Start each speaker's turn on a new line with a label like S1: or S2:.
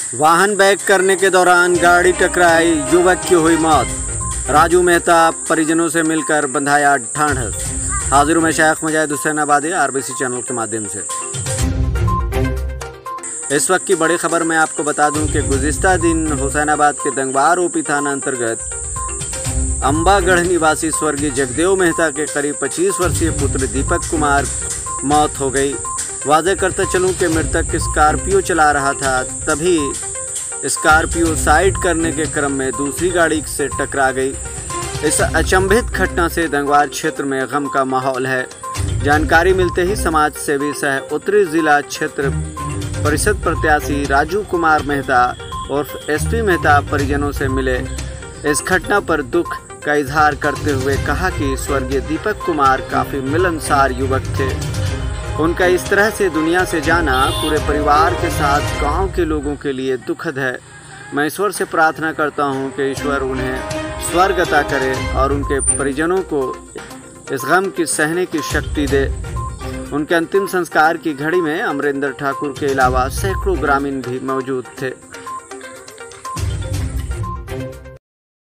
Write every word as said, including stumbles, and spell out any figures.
S1: वाहन बैक करने के दौरान गाड़ी टकराई, युवक की हुई मौत। राजू मेहता परिजनों से मिलकर बंधाया ढांढस। हाजिर में शेख मुजाहिद हुसैन आबादी, आरबीसी चैनल के माध्यम से। इस वक्त की बड़ी खबर मैं आपको बता दूं कि गुज़िश्ता दिन हुसैनाबाद के दंगवार ओपी थाना अंतर्गत अंबागढ़ निवासी स्वर्गीय जगदेव मेहता के करीब पच्चीस वर्षीय पुत्र दीपक कुमार मौत हो गई। वाज़ेह करता चलूं कि मृतक स्कॉर्पियो चला रहा था, तभी स्कॉर्पियो साइड करने के क्रम में दूसरी गाड़ी से टकरा गई। इस अचंभित घटना से दंगवार क्षेत्र में गम का माहौल है। जानकारी मिलते ही समाज सेवी सह उत्तरी जिला क्षेत्र परिषद प्रत्याशी राजू कुमार मेहता और एसपी मेहता परिजनों से मिले। इस घटना पर दुख का इजहार करते हुए कहा कि स्वर्गीय दीपक कुमार काफ़ी मिलनसार युवक थे। उनका इस तरह से दुनिया से जाना पूरे परिवार के साथ गांव के लोगों के लिए दुखद है। मैं ईश्वर से प्रार्थना करता हूं कि ईश्वर उन्हें स्वर्ग अता करे और उनके परिजनों को इस गम की सहने की शक्ति दे। उनके अंतिम संस्कार की घड़ी में अमरिंदर ठाकुर के अलावा सैकड़ों ग्रामीण भी मौजूद थे।